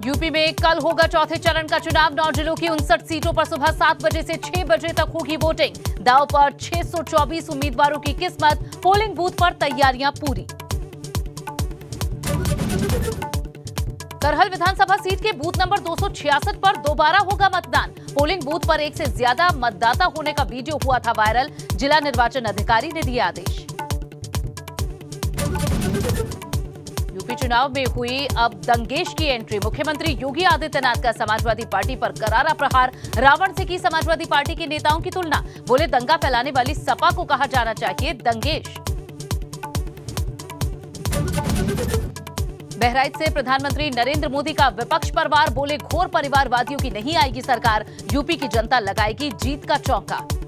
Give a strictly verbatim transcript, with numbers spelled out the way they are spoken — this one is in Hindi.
यूपी में कल होगा चौथे चरण का चुनाव। नौ जिलों की उनसठ सीटों पर सुबह सात बजे से छह बजे तक होगी वोटिंग। दांव पर छह सौ चौबीस उम्मीदवारों की किस्मत। पोलिंग बूथ पर तैयारियां पूरी। करहल विधानसभा सीट के बूथ नंबर दो सौ छियासठ पर दोबारा होगा मतदान। पोलिंग बूथ पर एक से ज्यादा मतदाता होने का वीडियो हुआ था वायरल। जिला निर्वाचन अधिकारी ने दिया आदेश। यूपी चुनाव में हुई अब दंगेश की एंट्री। मुख्यमंत्री योगी आदित्यनाथ का समाजवादी पार्टी पर करारा प्रहार। रावण से की समाजवादी पार्टी के नेताओं की तुलना। बोले दंगा फैलाने वाली सपा को कहा जाना चाहिए दंगेश। बहराइच से प्रधानमंत्री नरेंद्र मोदी का विपक्ष पर वार। बोले घोर परिवारवादियों की नहीं आएगी सरकार। यूपी की जनता लगाएगी जीत का चौका।